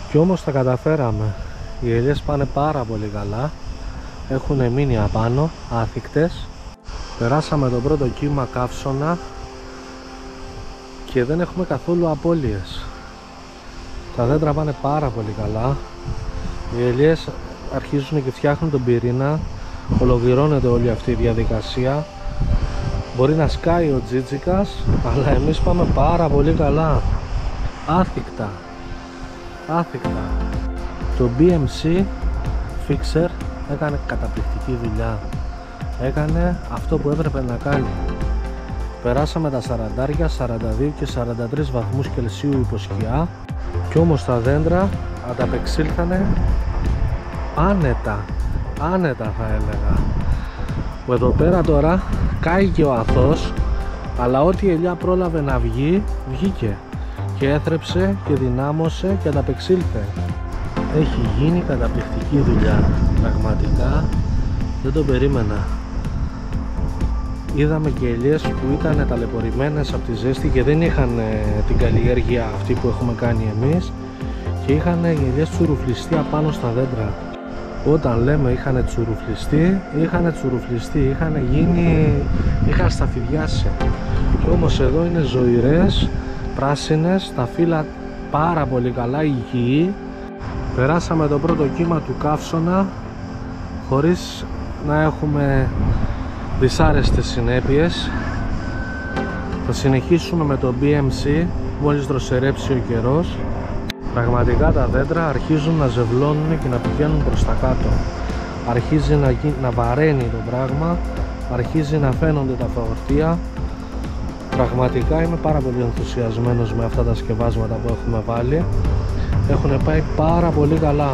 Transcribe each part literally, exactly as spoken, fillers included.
Κι όμως τα καταφέραμε. Οι ελιές πάνε πάρα πολύ καλά. Έχουν μείνει απάνω, άθικτες. Περάσαμε το πρώτο κύμα καύσωνα και δεν έχουμε καθόλου απώλειες. Τα δέντρα πάνε πάρα πολύ καλά. Οι ελιές αρχίζουν και φτιάχνουν τον πυρήνα. Ολοκληρώνεται όλη αυτή η διαδικασία. Μπορεί να σκάει ο τζίτζικας, αλλά εμείς πάμε πάρα πολύ καλά. Άθικτα. Άθικτα. Το μπι εμ σι Fixer έκανε καταπληκτική δουλειά. Έκανε αυτό που έπρεπε να κάνει. Περάσαμε τα σαράντα, σαράντα δύο και σαράντα τρεις βαθμούς Κελσίου υποσχιά, κι όμως τα δέντρα ανταπεξήλθανε άνετα. Άνετα θα έλεγα. Εδώ πέρα τώρα κάηκε ο αθός, αλλά ό,τι η ελιά πρόλαβε να βγει, βγήκε και έθρεψε και δυνάμωσε και ανταπεξήλθε. Έχει γίνει καταπληκτική δουλειά. Πραγματικά δεν το περίμενα. Είδαμε και ελιές που ήταν ταλαιπωρημένες από τη ζέστη και δεν είχαν την καλλιέργεια αυτή που έχουμε κάνει εμείς, και είχαν οι ελιές τσουρουφλιστεί απάνω στα δέντρα. Όταν λέμε είχαν τσουρουφλιστεί, είχαν τσουρουφλιστεί, είχαν γίνει, είχαν σταφυδιάσει. Και όμως εδώ είναι ζωηρές, πράσινες, τα φύλλα πάρα πολύ καλά, υγιή. Περάσαμε το πρώτο κύμα του καύσωνα χωρίς να έχουμε δυσάρεστες συνέπειες. Θα συνεχίσουμε με το μπι εμ σι μόλις δροσερέψει ο καιρός. Πραγματικά τα δέντρα αρχίζουν να ζευλώνουν και να πηγαίνουν προς τα κάτω. Αρχίζει να, γι... να βαραίνει το πράγμα, αρχίζει να φαίνονται τα φορτία. Πραγματικά είμαι πάρα πολύ ενθουσιασμένος με αυτά τα σκευάσματα που έχουμε βάλει. Έχουν πάει πάρα πολύ καλά.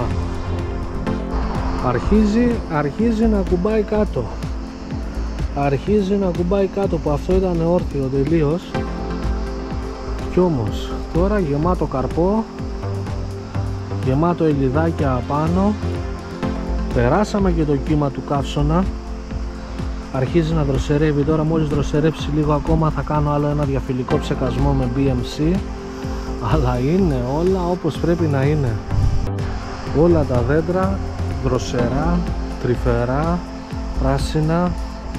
Αρχίζει, αρχίζει να κουμπάει κάτω. Αρχίζει να κουμπάει κάτω, που αυτό ήταν όρθιο τελείως. Κι όμως τώρα γεμάτο καρπό, γεμάτο ελιδάκια απάνω. Περάσαμε και το κύμα του καύσωνα. Αρχίζει να δροσερεύει τώρα. Μόλις δροσερέψει λίγο ακόμα θα κάνω άλλο ένα διαφυλικό ψεκασμό με μπι εμ σι. Αλλά είναι όλα όπως πρέπει να είναι. Όλα τα δέντρα δροσερά, τρυφερά, πράσινα.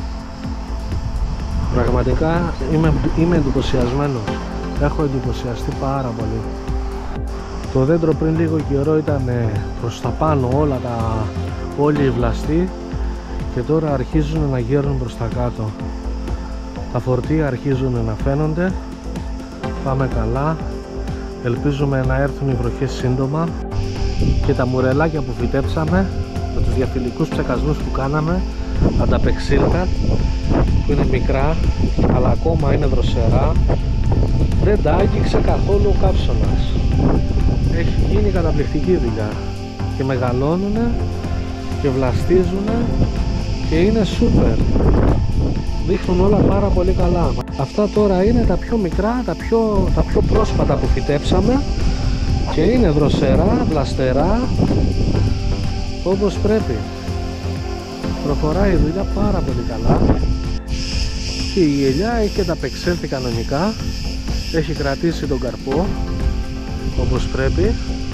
Πραγματικά είμαι, είμαι εντυπωσιασμένος. Έχω εντυπωσιαστεί πάρα πολύ. Το δέντρο πριν λίγο καιρό ήταν προς τα πάνω όλα τα, όλοι οι βλαστοί, και τώρα αρχίζουν να γέρνουν προς τα κάτω. Τα φορτία αρχίζουν να φαίνονται. Πάμε καλά. Ελπίζουμε να έρθουν οι βροχές σύντομα, και τα μουρελάκια που φυτέψαμε με τους διαφυλικούς ψεκασμούς που κάναμε ανταπεξήλθαν, που είναι μικρά αλλά ακόμα είναι δροσερά. Δεν τα άγγιξε καθόλου ο καύσωνας. Έχει γίνει καταπληκτική δουλειά και μεγαλώνουν και βλαστίζουν και είναι σούπερ. Δείχνουν όλα πάρα πολύ καλά. Αυτά τώρα είναι τα πιο μικρά, τα πιο, τα πιο πρόσφατα που φυτέψαμε, και είναι δροσερά, βλαστερά, όπως πρέπει. Προχωράει η δουλειά πάρα πολύ καλά και η ελιά έχει ανταπεξέλθει κανονικά. Έχει κρατήσει τον καρπό όπως πρέπει.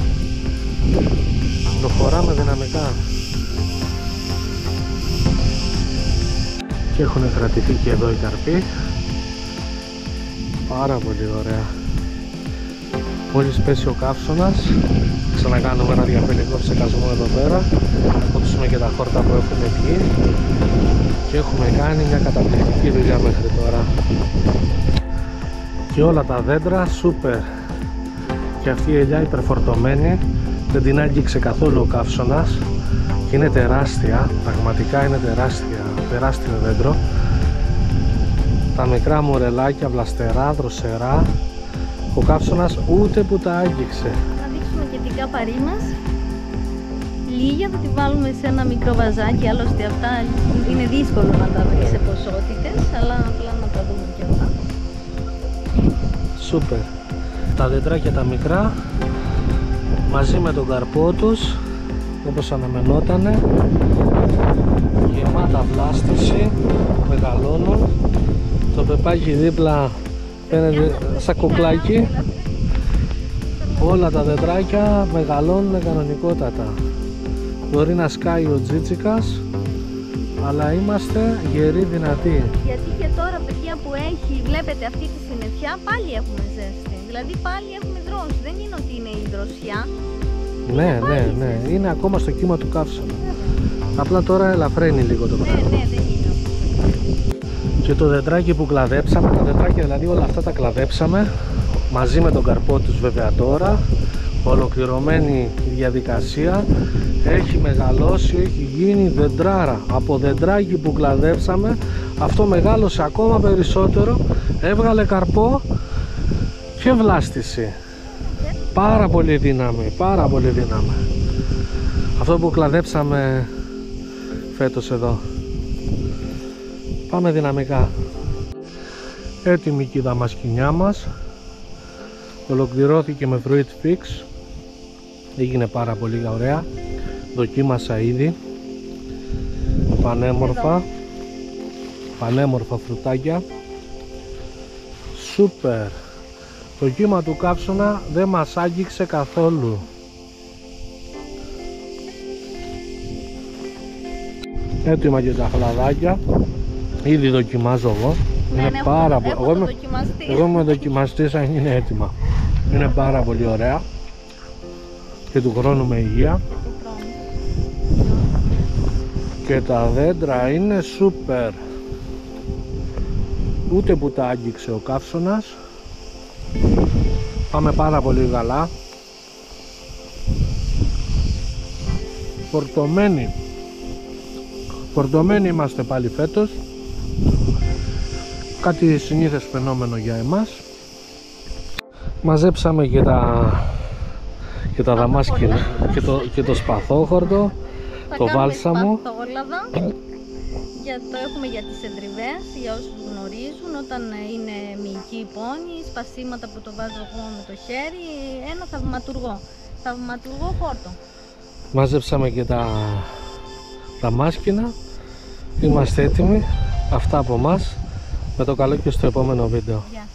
Προχωράμε δυναμικά και έχουν κρατηθεί και εδώ οι καρποί. Πάρα πολύ ωραία. Μόλις πέσει ο καύσωνας, ξανακάνουμε ένα διαφυλικό ψεκασμό εδώ πέρα, θα κόψουμε και τα χόρτα που έχουν βγει, και έχουμε κάνει μια καταπληκτική δουλειά μέχρι τώρα. Και όλα τα δέντρα σούπερ. Και αυτή η ελιά υπερφορτωμένη, δεν την άγγιξε καθόλου ο καύσωνας και είναι τεράστια, πραγματικά είναι τεράστια, τεράστιο δέντρο. Τα μικρά μουρελάκια βλαστερά, δροσερά. Ο καύσωνας ούτε που τα άγγιξε. Θα δείξουμε και την κάπαρή μας. Λίγια θα τη βάλουμε σε ένα μικρό βαζάκι, άλλωστε αυτά είναι δύσκολο να τα βρει σε ποσότητες, αλλά απλά να τα δούμε και αυτά. Σούπερ. Τα δεντράκια τα μικρά μαζί με τον καρπό τους, όπως αναμενότανε, γεμάτα βλάστηση, μεγαλώνουν. Το πεπάκι δίπλα φαίνεται σαν κουκλάκι. Όλα τα δεντράκια μεγαλώνουν κανονικότατα. Μπορεί να σκάει ο Τζίτσικας, αλλά είμαστε γεροί δυνατοί. Γιατί και τώρα, παιδιά, που έχει, βλέπετε αυτή τη συννεφιά, πάλι έχουμε ζέστη. Δηλαδή πάλι έχουμε δρόση. Δεν είναι ότι είναι η δροσιά. Ναι, ναι, ναι. Είναι ακόμα στο κύμα του καύσωνα. Απλά τώρα ελαφραίνει λίγο το πράγμα. Ναι, ναι, δεν είναι. Και το δεντράκι που κλαδέψαμε, τα δεντράκια δηλαδή όλα αυτά τα κλαδέψαμε μαζί με τον καρπό τους βέβαια τώρα. Ολοκληρωμένη η διαδικασία, έχει μεγαλώσει, έχει γίνει δεντράρα. Από δεντράκι που κλαδέψαμε, αυτό μεγάλωσε ακόμα περισσότερο, έβγαλε καρπό και βλάστηση. Πάρα πολύ δύναμη, πάρα πολύ δύναμη. Αυτό που κλαδέψαμε φέτος εδώ. Πάμε δυναμικά. Έτοιμη και η δαμασκηνιά μας. Ολοκληρώθηκε με fruit fix. Έγινε πάρα πολύ ωραία. Δοκίμασα ήδη. Πανέμορφα. Πανέμορφα φρουτάκια. Σούπερ. Το κύμα του καύσωνα δεν μας άγγιξε καθόλου. Έτοιμα και τα χλαδάκια. Ήδη δοκιμάζω εγώ. Ναι, Είναι ναι, πάρα έχω, πολύ. έχω το δοκιμαστεί. Εγώ είμαι δοκιμαστής αν είναι έτοιμα. Είναι πάρα πολύ ωραία. Και του χρόνου με υγεία. Και τα δέντρα είναι σούπερ. Ούτε που τα άγγιξε ο καύσωνας. Πάμε πάρα πολύ καλά. Φορτωμένοι. Φορτωμένοι είμαστε πάλι φέτος. Κάτι συνήθες φαινόμενο για εμάς. Μαζέψαμε και τα, και τα δαμάσκηνα και το, και το σπαθόχορτο, το βάλσαμο. Για το έχουμε για τις εντριβές, για όσους γνωρίζουν, όταν είναι μυϊκή η πόνη, σπασίματα που το βάζω εγώ με το χέρι, ένα θαυματουργό, θαυματουργό χόρτο. Μάζεψαμε και τα, τα μάσκηνα, είμαστε έτοιμοι, αυτά από μας, με το καλό και στο επόμενο βίντεο. Γεια.